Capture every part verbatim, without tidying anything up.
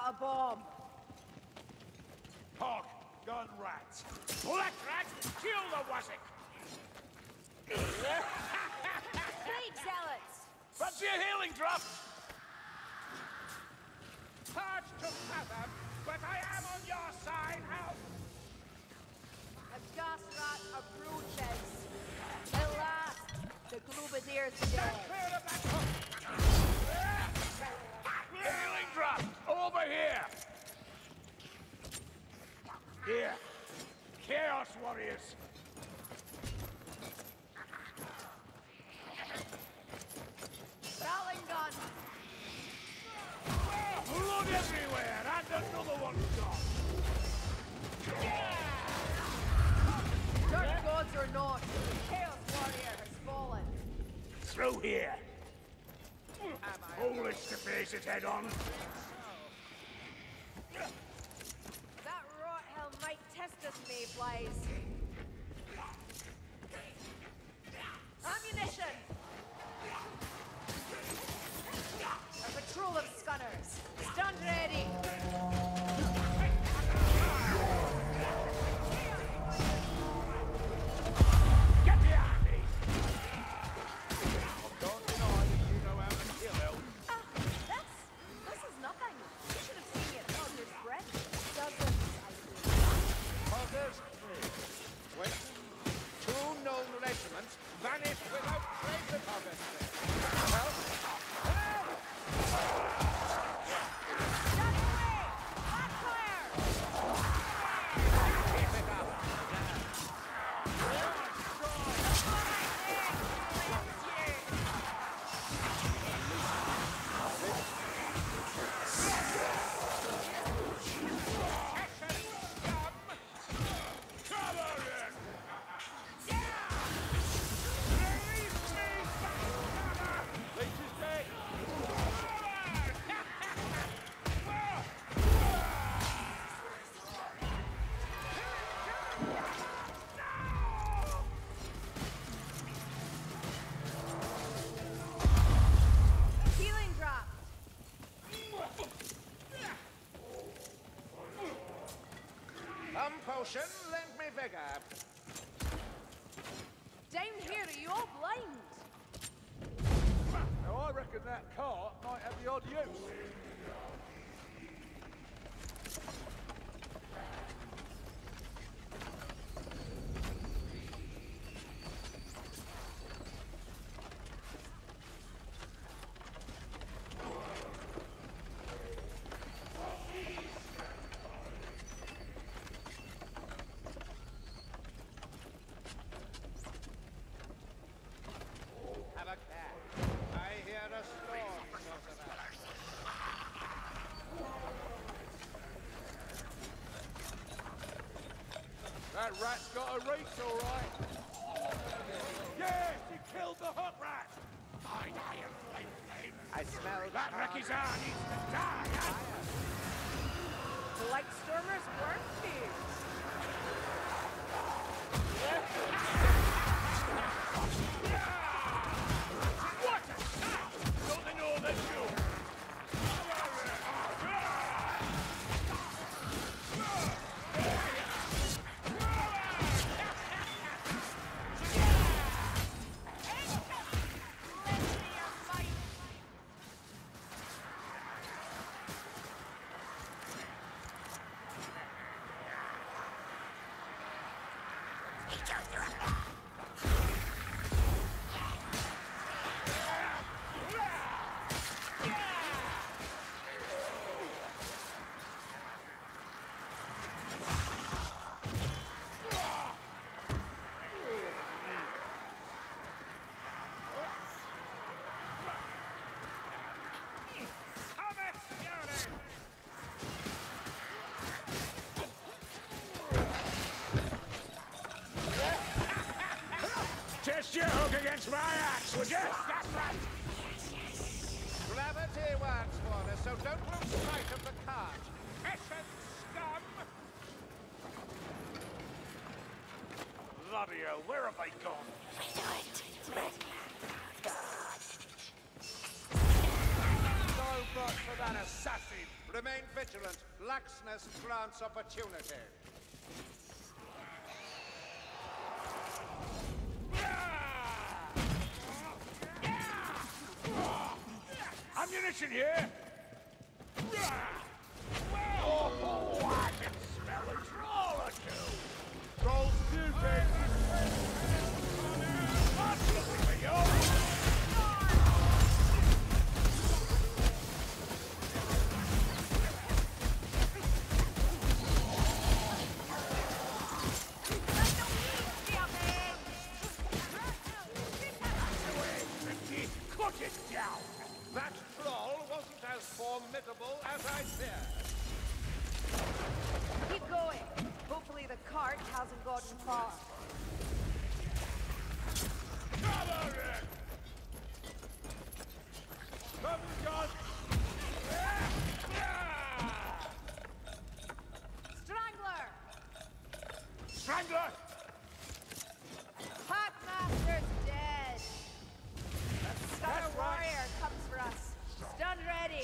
got a bomb. Hog, gun rat. Black rat, kill the Wazzik! Plague zealots! Fancy a healing drop? Hard to fathom, but I am on your side. How? A gas rat approaches. At last, the Globadier's dead. Clear of that hook! Healing drop! Over here! Here. Chaos warriors! Rattling gun! Blood everywhere! And another one gone! Dirt gods or not, the Chaos Warrior has fallen. Through here! Foolish to face it head on! That rot hell might test us, Mayflies. Ammunition! A patrol of scunners. Stand ready! Get behind me! Don't deny that you know how to kill elves. Ah, that's... this is nothing. You should have seen me at Elder's Breath. Dozens, I think. Others, when two known regiments vanished without trace of others. Well, That way! That clear! keep it up. Healing drop! Some potion, lend me vigor. Down here, are you all blind? Now I reckon that cart might have the odd use. Have a care. I hear a storm close about. That rat's got a reach, all right. Yes, he killed the hot rat. Fine iron flame flame. I smell that Ricky's arm needs to die. Lightstormers weren't fused. What a sight! Don't they know that you? Test your hook against my axe, would you? That's right. Gravity works for us, so don't lose sight of the cart. Hessian scum! Bloody hell, where have they gone? So comfort for that assassin. Remain vigilant. Laxness grants opportunity. Ammunition here! Oh, I can smell a troll or two! Trolls do, baby! I'm looking for you! Cut it down! That troll wasn't as formidable as I feared. Keep going. Hopefully the cart hasn't gotten far. Cover it! Come, John! Strangler! Strangler! Packmaster's dead. The Star That's right. Warrior comes for us. Stand ready.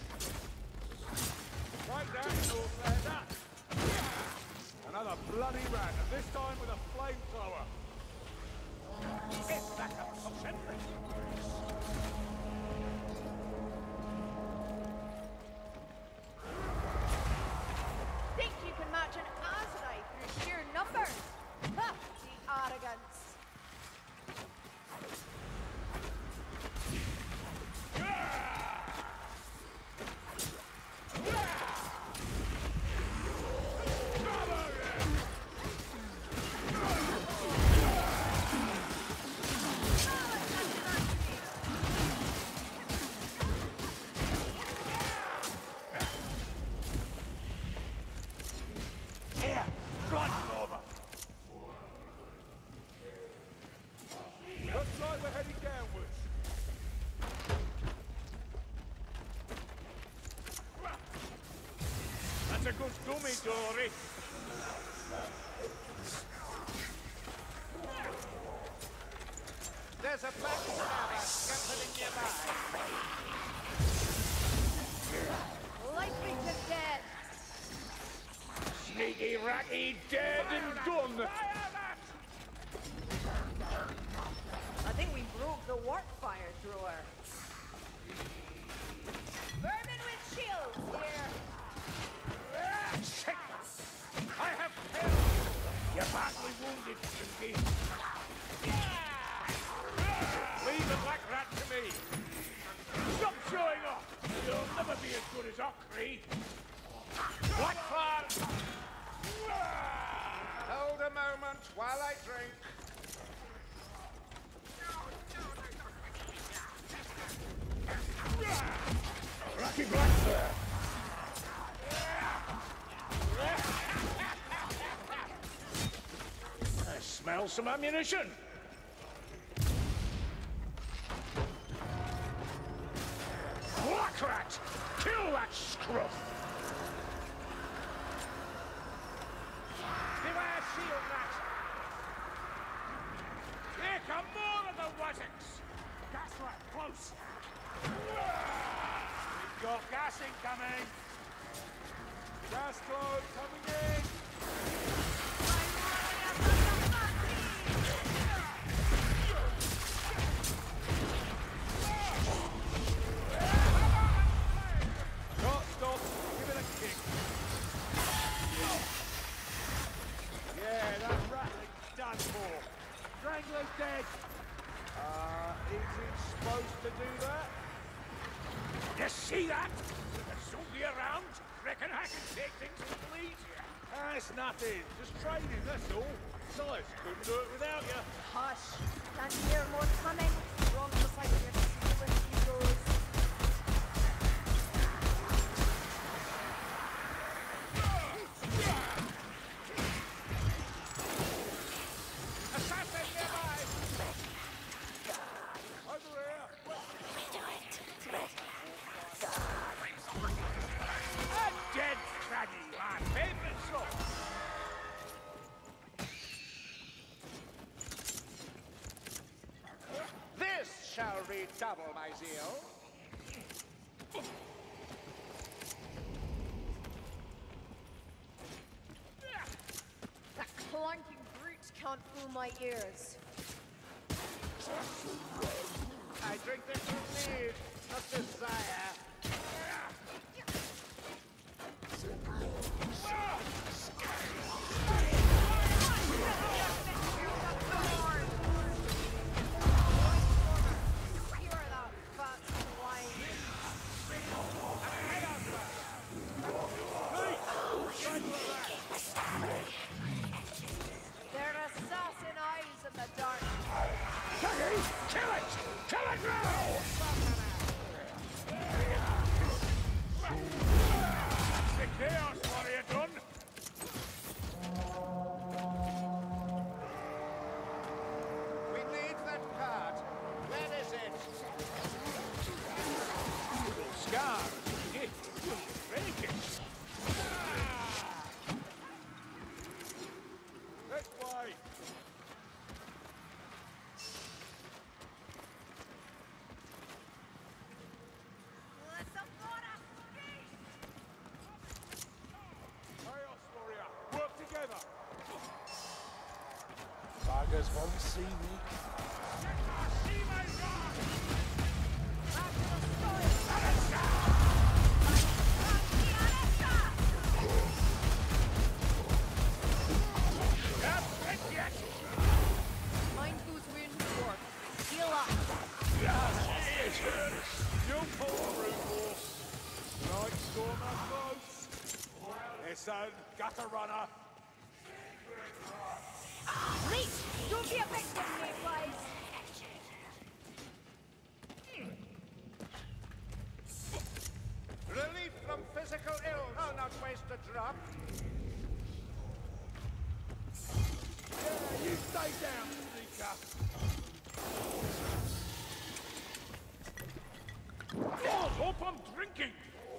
Right down, Northlander. Another bloody rat, and this time with a flamethrower. Get back up, Coulson. Think you can match an Azrai through sheer numbers? Ha! The arrogance. Here, run, over. Looks like we're heading downwards. That's a good dummy, Dory. There's a backstabber scuttling nearby. Lightning dead. Sneaky ratty, dead and done. I think we broke the warp fire thrower. Vermin with shields here. Shit! I have killed you! You're badly wounded, Stinky. Leave the black rat to me. Stop showing off! You'll never be as good as Ockree. Blackfire! Hold a moment while I drink. Rocky Blackfire! I smell some ammunition. Black rat! Kill that scruff! Beware shield rat! Here come more of the Wazzicks! Gas rat, close! We've got gas incoming! Gas close coming in! Can't stop. Give it a kick. Yeah, that rattling's done for. Strangler's dead. Uh, is he supposed to do that? You see that? There's somebody around. Reckon I can take things a little easier. Ah, it's nothing. Just training, that's all. Besides, couldn't do it without you. Hush. Can't hear more coming. Wrong beside your stupid egos. Assassin nearby! Over here! A dead traggy, my favourite sort! This shall redouble my zeal. can't fool my ears. I drink this for need, not desire. Buggers won't see me. Mind who's win for. Heal up. You pull through, horse. Right, Stormer, close. Listen, gutter runner. Reese, don't be a victim, Mayflies. Relief from physical ills. I'll not waste a drop. Yeah, you stay down, sneaker. God, hope I'm drinking.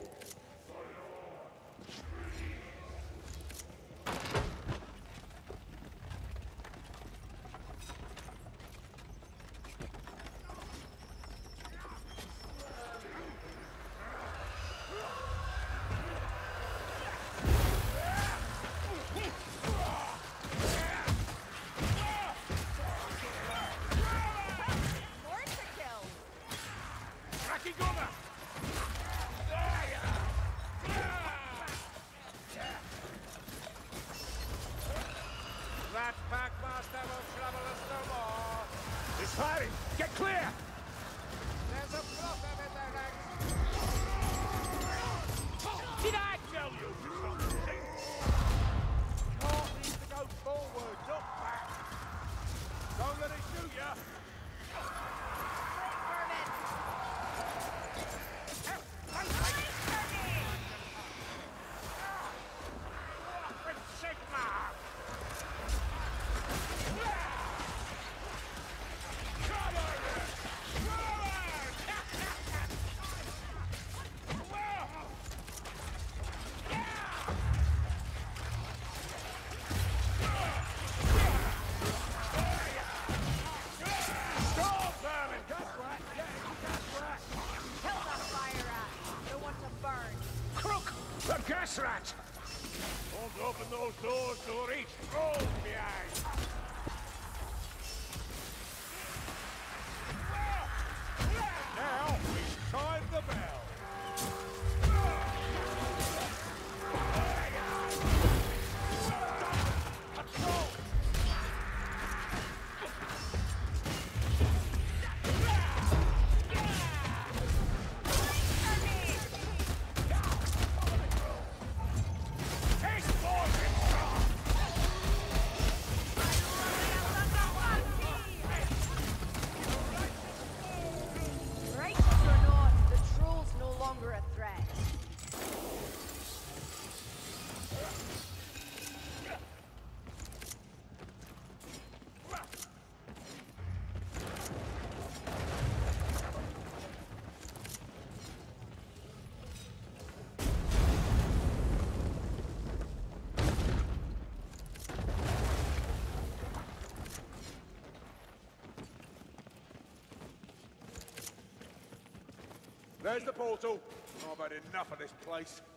That Packmaster will trouble us no more. It's firing! Get clear! There's a problem in their ranks. Did I tell you something? Heart needs to go forward, not back. Don't let it shoot ya. Gas rat! Don't open those doors, Dory. Roll behind. Now, it's time the bell. There's the portal. I've had enough of this place.